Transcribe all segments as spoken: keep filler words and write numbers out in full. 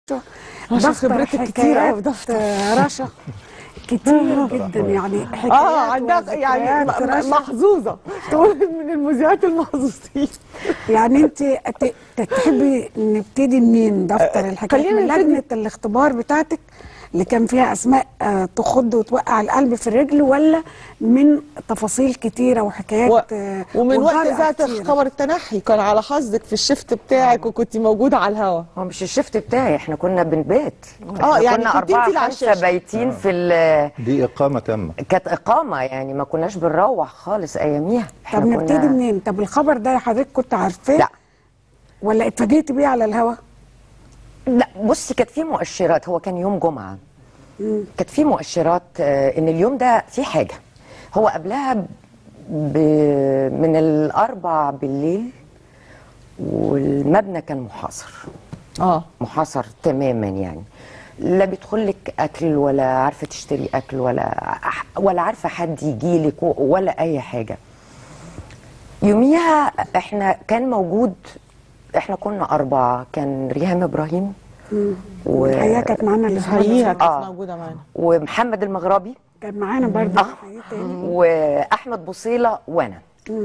رشا دفتر خبرتك كتير قوي حكايات دفتر رشا كتير جدا يعني حكايات اه عندها يعني وذكريات م- م- رشا. محظوظه تقول من المذيعات المحظوظين. يعني انت ت- تحبي نبتدي منين دفتر الحكايات؟ خلينا من نبتدي. لجنة الاختبار بتاعتك اللي كان فيها اسماء آه، تخض وتوقع القلب في الرجل، ولا من تفاصيل كتيرة وحكايات و... آه، ومن وقت وجرأة اذاعه كتيرة؟ خبر التنحي كان على حظك في الشفت بتاعك وكنت موجوده على الهوا. هو مش الشفت بتاعي، احنا كنا بنبات. اه احنا يعني كنا كنت أربعة انت اللي على خمسة الشاشه. بايتين في ال دي إقامة تامة. كانت إقامة، يعني ما كناش بنروح خالص أياميها. احنا طب نبتدي كنا منين؟ طب الخبر ده حضرتك كنت عارفاه لا ولا اتفاجئتي بيه على الهوا؟ لا بصي، كانت في مؤشرات. هو كان يوم جمعة، كانت في مؤشرات آه، إن اليوم ده في حاجة. هو قبلها ب... من الأربع بالليل والمبنى كان محاصر. اه محاصر تماما، يعني لا بيدخل لك اكل ولا عارفه تشتري اكل ولا ولا عارفه حد يجي لك ولا اي حاجه. يوميها احنا كان موجود، احنا كنا اربعه، كان ريهام ابراهيم و... الحقيقة كانت معانا الأسبوع اللي حقيقه فات. كانت آه. موجوده معانا. ومحمد المغربي كان معانا برضه آه. في تاني. واحمد بوصيله وانا.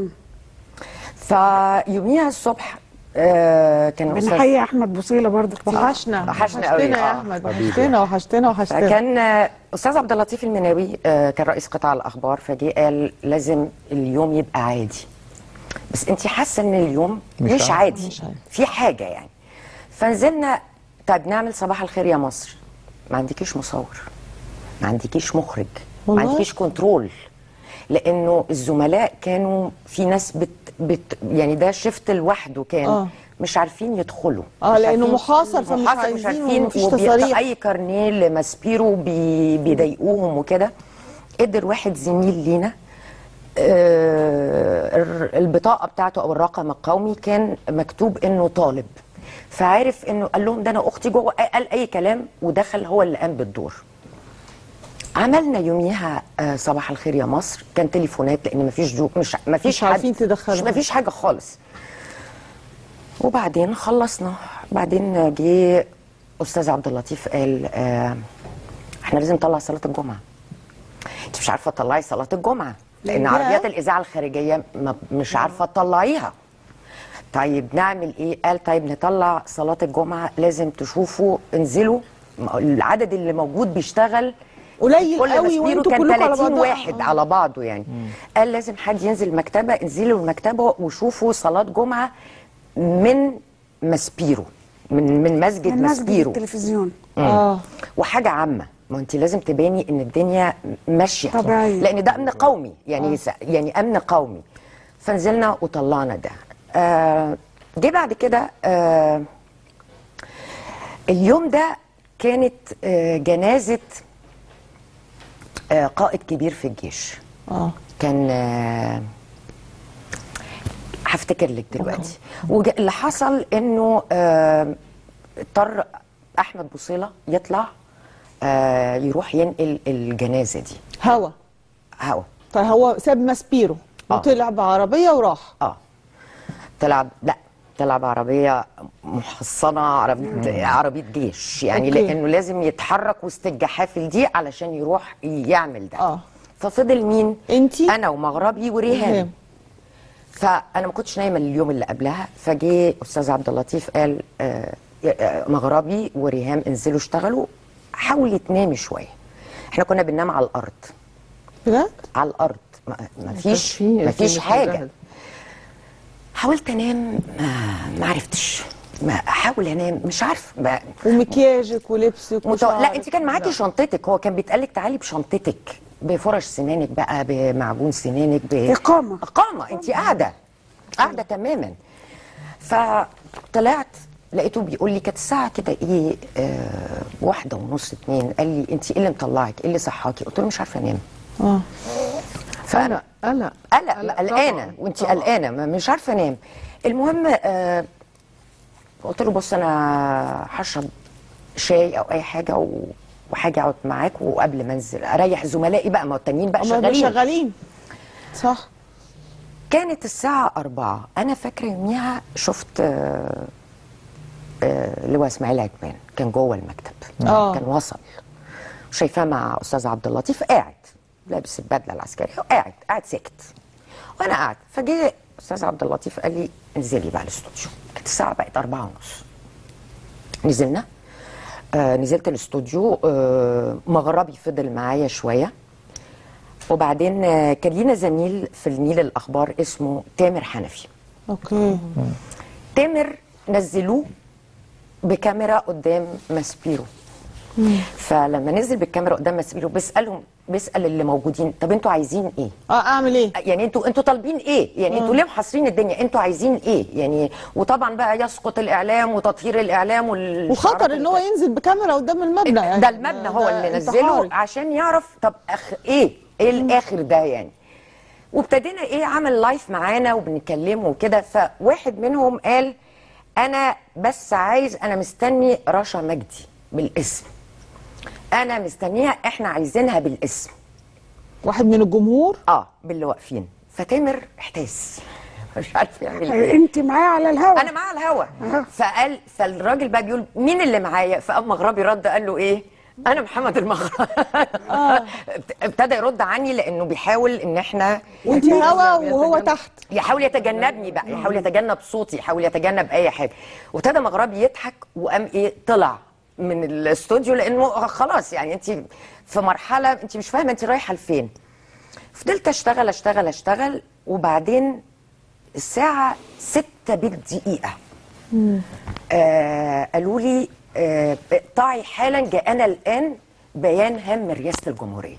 فيوميها الصبح آه كان أستاذ- بنحيي احمد بوصيله برضه كتير. وحشنا وحشنا قوي. يا آه. احمد، حبيبي. وحشتنا وحشتنا وحشتنا. فكان آه، استاذ عبد اللطيف المناوي آه، كان رئيس قطاع الاخبار، فجه قال لازم اليوم يبقى عادي. بس انت حاسه ان اليوم مش مش, عادي. عادي. مش عادي. في حاجه يعني. فنزلنا، طيب نعمل صباح الخير يا مصر. ما عندكيش مصور، ما عندكيش مخرج، ما والله؟ عندكيش كنترول، لانه الزملاء كانوا في ناس بت, بت يعني ده شفت لوحده كان آه. مش عارفين يدخلوا. اه مش لانه عارفين- محاصر فمش محاصر مش عايزين عارفين، ومفيش وبي- تصاريح. اي كارنيه لماسبيرو بي بيضايقوهم وكده. قدر واحد زميل لينا آه الر- البطاقه بتاعته او الرقم القومي كان مكتوب انه طالب، فعارف انه قال لهم ده انا اختي جوه، قال اي كلام ودخل هو اللي قام بالدور. عملنا يوميها آه صباح الخير يا مصر. كان تليفونات لان مفيش جو مش مفيش مش عارفين حد، تدخلوا. مش مفيش حاجه خالص. وبعدين خلصنا. بعدين جه استاذ عبد اللطيف قال آه احنا لازم نطلع صلاه الجمعه. انت مش عارفه تطلعي صلاه الجمعه لان ياه. عربيات الاذاعه الخارجيه ما مش عارفه تطلعيها. طيب نعمل ايه؟ قال طيب نطلع صلاه الجمعه، لازم تشوفوا انزلوا. العدد اللي موجود بيشتغل قليل كل قوي مسبيرو وانتوا كان كلكم على ثلاثين بعضها. واحد آه. على بعضه يعني. قال لازم حد ينزل المكتبه، انزلوا المكتبه وشوفوا صلاه جمعه من مسبيرو، من من مسجد من مسجد مسبيرو. التلفزيون. اه وحاجه عامه، ما انت لازم تباني ان الدنيا ماشيه طبيعية. لان ده امن قومي يعني. آه. يعني امن قومي. فنزلنا وطلعنا ده. آه جه بعد كده آه اليوم ده كانت آه جنازه آه قائد كبير في الجيش. اه كان آه هفتكر لك دلوقتي. واللي حصل انه آه اضطر احمد بوصيله يطلع آه يروح ينقل الجنازه دي هوا. هوا. فهو ساب ماسبيرو آه. وطلع بعربيه وراح. اه طلع، لا طلع بعربيه محصنه، عربيه عربيه جيش يعني. أوكي. لانه لازم يتحرك وسط الجحافل دي علشان يروح يعمل ده. آه. ففضل مين؟ انتي؟ انا ومغربي وريهام. ريهام. فانا ما كنتش نايمه اليوم اللي قبلها. فجه استاذ عبد اللطيف قال آه آه، مغربي وريهام انزلوا اشتغلوا، حاولي تنامي شويه. احنا كنا بننام على الارض. بجد؟ على الارض ما ما فيش في- ما في فيش مش حاجه. مجهز. حاولت انام ما, ما عرفتش. ما احاول انام مش عارفه ما ومكياجك ولبسك متو... لا وشعرك. انت كان معاكي لا. شنطتك. هو كان بيتقالك تعالي بشنطتك، بفرش سنانك بقى، بمعجون سنانك، ب... إقامة. اقامه. انت قاعده قاعده تماما. فطلعت لقيته بيقول لي، كانت الساعه كده ايه آه واحده ونص اتنين. قال لي انت ايه اللي مطلعك؟ ايه اللي صحاكي؟ قلت له مش عارفه انام. اه فانا قلق قلق قلقانه طبعاً، وانت طبعاً. قلقانه ما- مش عارفه انام. المهم آه قلت له بص انا هشرب شاي او اي حاجه و... وحاجه اقعد معاك، وقبل ما انزل اريح زملائي بقى، ما هو التانيين بقى هما شغالين. شغالين صح. كانت الساعه أربعة. انا فاكره يوميها شفت آه آه اللي هو اسماعيل عجمان كان جوه المكتب. آه. كان وصل، شايفاه مع استاذ عبد اللطيف قاعد لابس البدله العسكريه وقاعد قاعد ساكت وانا قاعد. فجه استاذ عبد اللطيف قال لي انزلي بقى الاستوديو. كانت الساعه بقت أربعة ونص. نزلنا، آه نزلت الاستوديو. آه مغربي فضل معايا شويه، وبعدين آه كان لينا زميل في النيل الاخبار اسمه تامر حنفي. اوكي. تامر نزلوه بكاميرا قدام ماسبيرو. فلما نزل بالكاميرا قدام ماسبيرو بيسالهم، بيسال اللي موجودين طب انتوا عايزين ايه؟ اه اعمل ايه؟ يعني انتوا انتوا طالبين ايه؟ يعني انتوا ليه محاصرين الدنيا؟ انتوا عايزين ايه؟ يعني وطبعا بقى يسقط الاعلام وتطهير الاعلام وال وخطر ان هو ينزل بكاميرا قدام المبنى يعني. ده المبنى هو اللي نزله عشان يعرف طب أخ ايه؟ ايه الاخر ده يعني؟ وابتدينا ايه عمل لايف معانا وبنكلمه وكده. فواحد منهم قال انا بس عايز، انا مستني رشا مجدي بالاسم، انا مستنيها، احنا عايزينها بالاسم. واحد من الجمهور اه باللي واقفين. فتامر احتاس مش عارف يعمل ايه. انت معايا على الهوا. انا معاه على الهوا. فقال، فالراجل بقى بيقول مين اللي معايا؟ فقام مغربي رد قال له ايه؟ انا محمد المغربي. آه. ابتدى يرد عني لانه بيحاول ان احنا وانت هوا وهو تحت، يحاول يتجنبني بقى، يحاول يتجنب صوتي، يحاول يتجنب اي حاجه. وابتدى مغربي يضحك وقام ايه طلع من الاستوديو لانه خلاص يعني انت في مرحله انت مش فاهمه انت رايحه لفين. فضلت اشتغل اشتغل اشتغل وبعدين الساعه ستة بالدقيقه آه قالوا لي آه اقطعي حالا، جاءنا الان بيان هام من رئاسه الجمهوريه.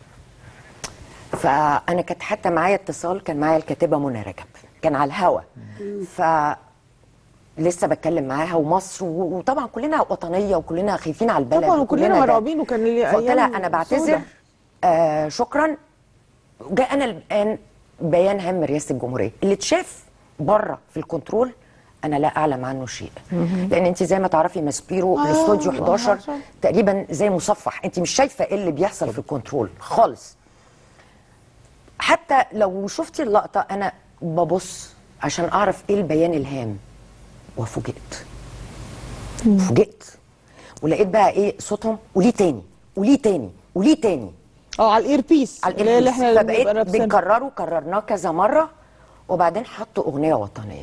فانا كانت حتى معايا اتصال، كان معايا الكاتبه منى رجب، كان على الهوا. ف لسه بتكلم معاها ومصر، وطبعا كلنا وطنيه وكلنا خايفين على البلد طبعا وكلنا مرعوبين. وكان لي فقلت لها انا بعتذر آه شكرا، جاءنا الان بيان هام من رئاسه الجمهوريه اللي اتشاف بره في الكنترول انا لا اعلم عنه شيء. لان انت زي ما تعرفي ماسبيرو آه الاستوديو حداشر تقريبا زي مصفح، انت مش شايفه ايه اللي بيحصل في الكنترول خالص. حتى لو شفتي اللقطه انا ببص عشان اعرف ايه البيان الهام، وفوجئت فوجئت ولقيت بقى ايه صوتهم وليه تاني وليه تاني وليه تاني اه على الاير بيس على الاير بيس. فبقيت بنكرره كررناه كذا مره وبعدين حطوا اغنيه وطنيه.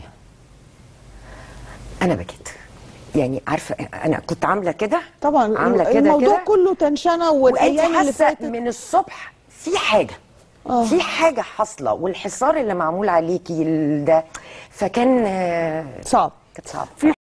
انا بكيت يعني، عارفه انا كنت عامله كده طبعا عامله كده الموضوع كده كله تنشنه والايام اللي فاتت من الصبح في حاجه أوه. في حاجه حاصله، والحصار اللي معمول عليكي ده فكان صعب، كانت صعبه.